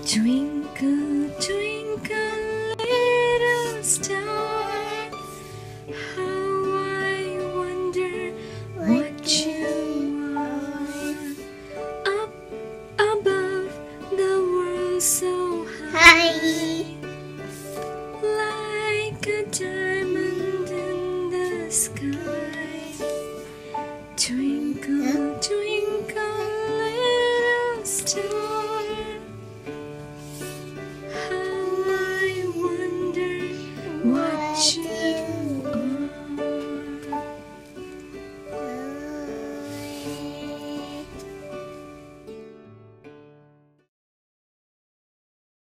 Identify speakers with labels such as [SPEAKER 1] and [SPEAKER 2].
[SPEAKER 1] Twinkle, twinkle, little star, how I wonder what you are. Up above the world so high, like a diamond in the sky.